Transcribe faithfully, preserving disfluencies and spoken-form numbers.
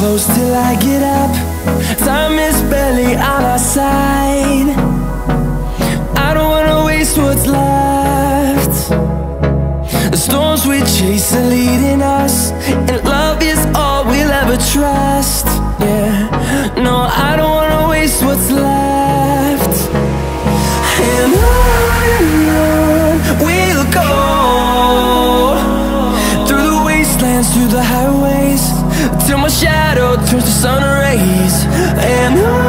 close till I get up. Time is barely on our side. I don't wanna waste what's left. The storms we chase are leading us, and love is all we'll ever trust. Yeah, no, I don't wanna waste what's left. And on and on we'll go, through the wastelands, through the highways, till my shadow turns to sun rays. And on